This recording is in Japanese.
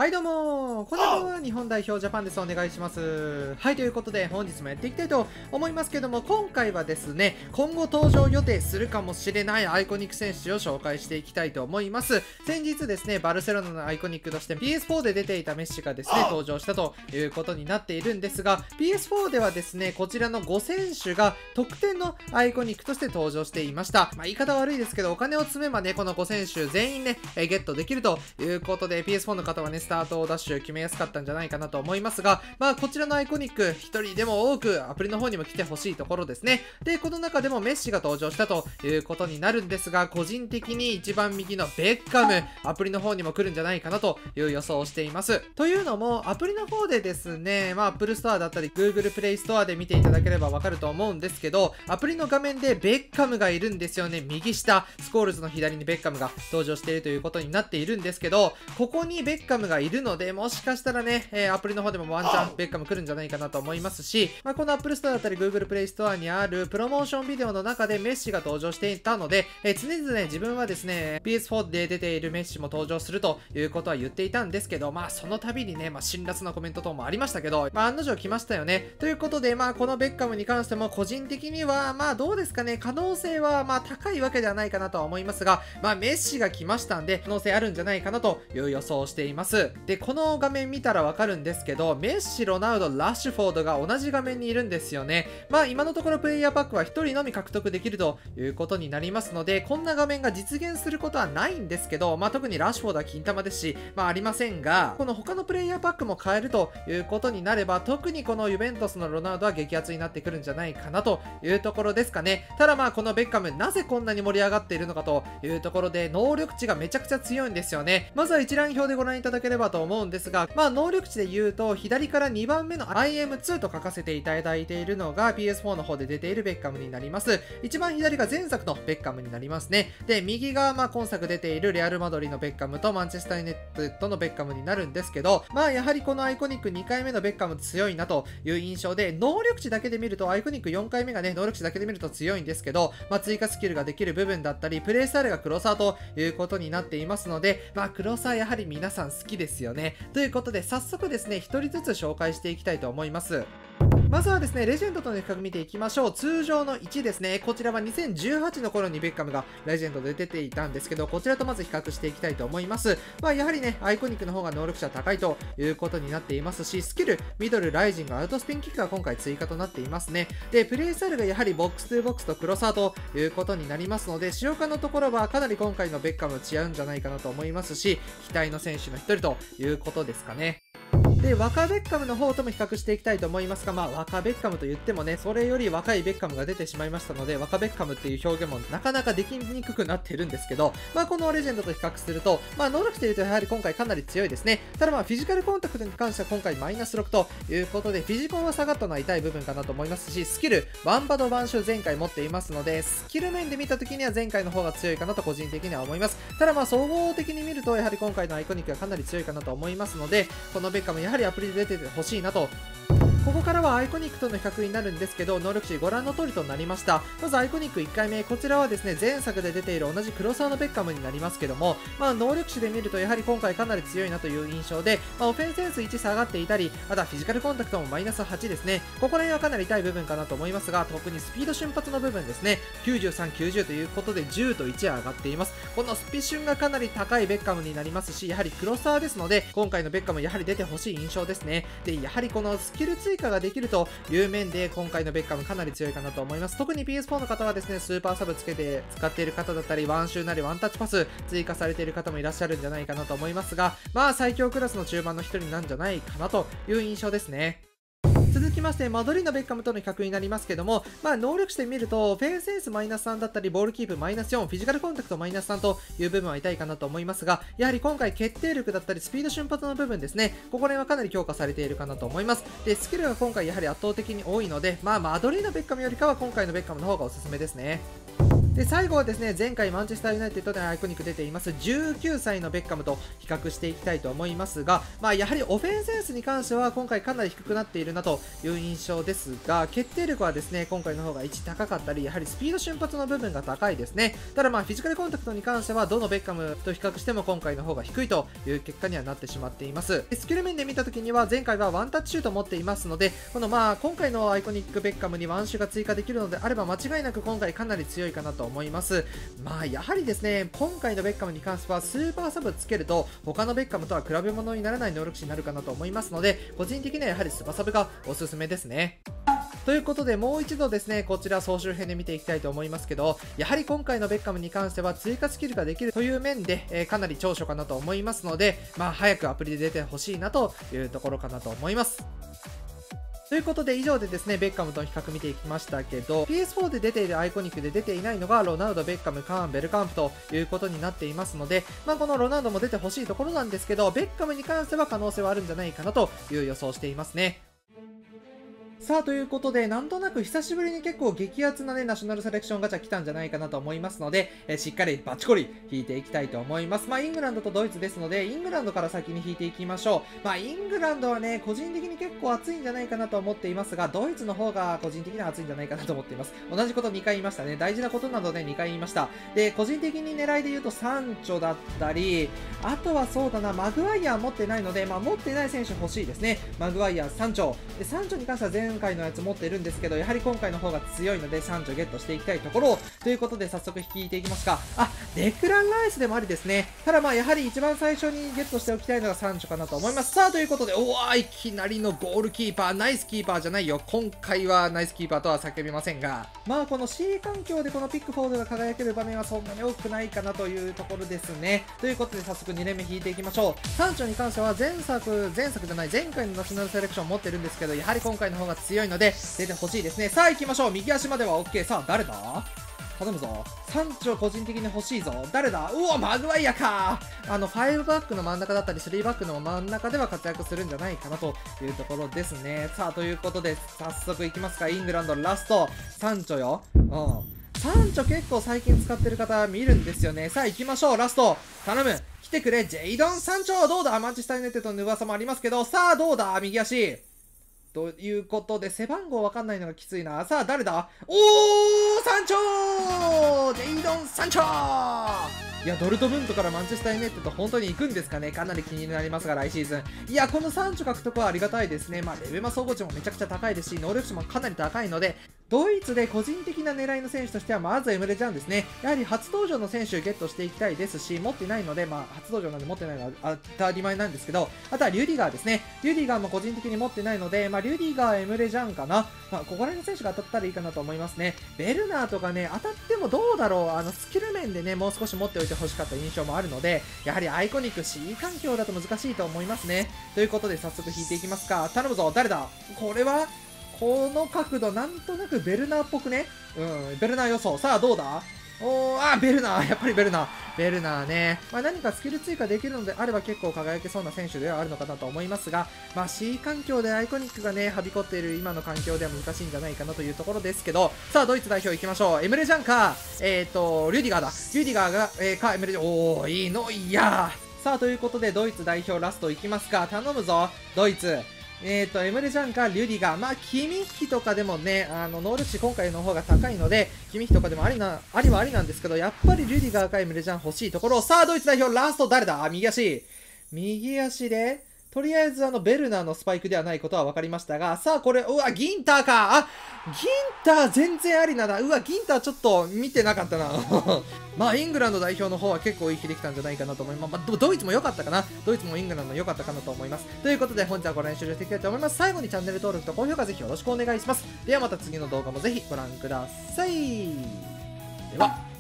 はいどうもこんにちは。日本代表ジャパンです。お願いします。はい、ということで本日もやっていきたいと思いますけども、今回はですね、今後登場予定するかもしれないアイコニック選手を紹介していきたいと思います。先日ですね、バルセロナのアイコニックとして PS4 で出ていたメッシがですね、登場したということになっているんですが、 PS4 ではですね、こちらの5選手が特典のアイコニックとして登場していました。言い方悪いですけど、お金を積めばね、この5選手全員ね、ゲットできるということで、 PS4 の方はね、スタートダッシュ決めやすかったんじゃないかなと思いますが、こちらのアイコニック1人でも多くアプリの方にも来てほしいところですね。で、この中でもメッシが登場したということになるんですが、個人的に一番右のベッカム、アプリの方にも来るんじゃないかなという予想をしています。というのも、アプリの方でですね、Apple Store だったり Google Play Store で見ていただければわかると思うんですけど、アプリの画面でベッカムがいるんですよね。右下、スコールズの左にベッカムが登場しているということになっているんですけど、ここにベッカムがいるので、もしかしたらね、アプリの方でもワンチャンベッカム来るんじゃないかなと思いますし、この Apple Store だったり Google Play Store にあるプロモーションビデオの中でメッシが登場していたので、常々自分はですね、PS4 で出ているメッシも登場するということは言っていたんですけど、その度にね、辛辣なコメント等もありましたけど、案の定来ましたよね。ということで、このベッカムに関しても個人的には、どうですかね、可能性は高いわけではないかなとは思いますが、メッシが来ましたんで、可能性あるんじゃないかなという予想をしています。で、この画面見たらわかるんですけど、メッシ、ロナウド、ラッシュフォードが同じ画面にいるんですよね。今のところプレイヤーパックは1人のみ獲得できるということになりますので、こんな画面が実現することはないんですけど、特にラッシュフォードは金玉ですし、ありませんが、この他のプレイヤーパックも買えるということになれば、特にこのユベントスのロナウドは激アツになってくるんじゃないかなというところですかね。ただこのベッカム、なぜこんなに盛り上がっているのかというところで、能力値がめちゃくちゃ強いんですよね。まずは一覧表でご覧いただければと思うんですが、能力値で言うと、左から2番目の IM2 と書かせていただいているのが PS4 の方で出ているベッカムになります。一番左が前作のベッカムになりますね。で、右が今作出ているレアルマドリーのベッカムとマンチェスターユナイテッドのベッカムになるんですけど、やはりこのアイコニック2回目のベッカム強いなという印象で、能力値だけで見ると、アイコニック4回目がね、能力値だけで見ると強いんですけど、追加スキルができる部分だったり、プレイスタイルがクロサーということになっていますので、クロサーやはり皆さん好きですよね。ということで、早速ですね、1人ずつ紹介していきたいと思います。まずはですね、レジェンドとの比較見ていきましょう。通常の1ですね。こちらは2018の頃にベッカムがレジェンドで出ていたんですけど、こちらとまず比較していきたいと思います。やはりね、アイコニックの方が能力値は高いということになっていますし、スキル、ミドル、ライジング、アウトスピンキックが今回追加となっていますね。で、プレイスタイルがやはりボックス2ボックスとクロサーということになりますので、使用感のところはかなり今回のベッカム違うんじゃないかなと思いますし、期待の選手の一人ということですかね。で、若ベッカムの方とも比較していきたいと思いますが、若ベッカムと言ってもね、それより若いベッカムが出てしまいましたので、若ベッカムっていう表現もなかなかできにくくなってるんですけど、このレジェンドと比較すると、能力値で言うとやはり今回かなり強いですね。ただフィジカルコンタクトに関しては今回マイナス6ということで、フィジコンは下がったのは痛い部分かなと思いますし、スキル、ワンバドワンシュ前回持っていますので、スキル面で見た時には前回の方が強いかなと個人的には思います。ただ総合的に見ると、やはり今回のアイコニックがかなり強いかなと思いますので、このベッカムやはりアプリで出ててほしいなと。ここからはアイコニックとの比較になるんですけど、能力値ご覧の通りとなりました。まずアイコニック1回目、こちらはですね、前作で出ている同じ黒沢のベッカムになりますけども、能力値で見るとやはり今回かなり強いなという印象で、オフェンスセンス1下がっていたり、あとはフィジカルコンタクトもマイナス8ですね。ここら辺はかなり痛い部分かなと思いますが、特にスピード瞬発の部分ですね、93、90ということで10と1は上がっています。このスピ瞬がかなり高いベッカムになりますし、やはり黒沢ですので、今回のベッカムやはり出てほしい印象ですね。で、やはりこのスキル追加ができるという面で、今回のベッカムかなり強いかなと思います。特に PS4 の方はですね、スーパーサブつけて使っている方だったり、ワンシューなりワンタッチパス追加されている方もいらっしゃるんじゃないかなと思いますが、最強クラスの中盤の一人なんじゃないかなという印象ですね。続きまして、マドリーのベッカムとの比較になりますけども、能力値で見ると、フェイスセンスマイナス3だったり、ボールキープマイナス4、フィジカルコンタクトマイナス3という部分は痛いかなと思いますが、やはり今回決定力だったり、スピード瞬発の部分ですね、ここら辺はかなり強化されているかなと思います。で、スキルが今回やはり圧倒的に多いので、マドリーのベッカムよりかは今回のベッカムの方がおすすめですね。 で最後はですね、前回マンチェスターユナイテッドでアイコニック出ています19歳のベッカムと比較していきたいと思いますが、やはりオフェンスセンスに関しては今回かなり低くなっているなという印象ですが、決定力はですね今回の方が1高かったり、やはりスピード瞬発の部分が高いですね。ただフィジカルコンタクトに関してはどのベッカムと比較しても今回の方が低いという結果にはなってしまっています。スキル面で見た時には前回はワンタッチシュートを持っていますので、この今回のアイコニックベッカムにワンシュが追加できるのであれば間違いなく今回かなり強いかなと思います。やはりですね、今回のベッカムに関してはスーパーサブつけると他のベッカムとは比べ物にならない能力値になるかなと思いますので、個人的にはやはりスーパーサブがおすすめですね。ということでもう一度ですね、こちら総集編で見ていきたいと思いますけど、やはり今回のベッカムに関しては追加スキルができるという面で、かなり長所かなと思いますので、早くアプリで出てほしいなというところかなと思います。ということで以上でですね、ベッカムとの比較見ていきましたけど、 PS4 で出ているアイコニックで出ていないのがロナウド、ベッカム、カーン、ベルカンプということになっていますので、このロナウドも出てほしいところなんですけど、ベッカムに関しては可能性はあるんじゃないかなという予想していますね。さあということで、なんとなく久しぶりに結構激アツなね、ナショナルセレクションガチャ来たんじゃないかなと思いますので、しっかりバチコリ引いていきたいと思います。イングランドとドイツですので、イングランドから先に引いていきましょう。イングランドはね、個人的に結構熱いんじゃないかなと思っていますが、ドイツの方が個人的には熱いんじゃないかなと思っています。同じこと2回言いましたね。大事なことなので2回言いました。で、個人的に狙いで言うとサンチョだったり、あとはそうだな、マグワイア持ってないので、持ってない選手欲しいですね。マグワイア、サンチョ。で、サンチョに関しては前回のやつ持ってるんですけど、やはり今回の方が強いのでサンチョゲットしていきたいところということで、早速引いていきますか。デクランライスでもありですね。ただやはり一番最初にゲットしておきたいのがサンチョかなと思います。さあということで、いきなりのゴールキーパー、ナイスキーパーじゃないよ。今回はナイスキーパーとは叫びませんが、この C 環境でこのピックフォードが輝ける場面はそんなに多くないかなというところですね。ということで早速2連目引いていきましょう。サンチョに関しては前回のナショナルセレクション持ってるんですけど、やはり今回の方が強いので出てほしいですね。さあ行きましょう。右足までは OK。 さあ誰だ、頼むぞ。サンチョ個人的に欲しいぞ。誰だ、マグワイアか。5バックの真ん中だったり3バックの真ん中では活躍するんじゃないかなというところですね。さあということで早速いきますか。イングランドラストサンチョよ。サンチョ結構最近使ってる方見るんですよね。さあ行きましょう。ラスト頼む、来てくれジェイドン・サンチョ。どうだ、マンチェスターユナイテッドの噂もありますけど、さあどうだ、右足ということで、背番号わかんないのがきついな。さあ誰だ、サンチョ、ジェイドン・サンチョ。いや、ドルトムントからマンチェスターユナイテッド本当に行くんですかね。かなり気になりますが、来シーズン。いや、このサンチョ獲得はありがたいですね。レベマ総合値もめちゃくちゃ高いですし、能力値もかなり高いので、ドイツで個人的な狙いの選手としてはまずエムレジャンですね。やはり初登場の選手をゲットしていきたいですし、持ってないので、初登場なんで持ってないのは当たり前なんですけど、あとはリュディガーですね。リュディガーも個人的に持ってないので、リュディガー、エムレジャンかな。ここら辺の選手が当たったらいいかなと思いますね。ベルナーとかね、当たってもどうだろう。スキル面でね、もう少し持っておいてほしかった印象もあるので、やはりアイコニック C 環境だと難しいと思いますね。ということで早速引いていきますか。頼むぞ。誰だ、これはこの角度なんとなくベルナーっぽくね。ベルナー予想。さあどうだ、ベルナー、やっぱりベルナーね。何かスキル追加できるのであれば結構輝けそうな選手ではあるのかなと思いますが、C 環境でアイコニックがね、はびこっている今の環境では難しいんじゃないかなというところですけど、さあ、ドイツ代表行きましょう。エムレジャンか、リュディガーだ。リュディガーが、か、エムレジャン、いいの、いやー。さあ、ということで、ドイツ代表ラスト行きますか。頼むぞ、ドイツ。エムレジャンかリュディガー、キミッヒとかでもね、能力値今回の方が高いので、キミッヒとかでもありはありなんですけど、やっぱりリュディガーかエムレジャン欲しいところ。さあ、ドイツ代表ラスト誰だ、右足で、とりあえずベルナーのスパイクではないことは分かりましたが、さあこれ、ギンターか。ギンター全然ありなだ。ギンターちょっと見てなかったな。イングランド代表の方は結構いい日できたんじゃないかなと思います。ドイツも良かったかな。ドイツもイングランド良かったかなと思います。ということで本日はご覧終了していきたいと思います。最後にチャンネル登録と高評価ぜひよろしくお願いします。ではまた次の動画もぜひご覧ください。では。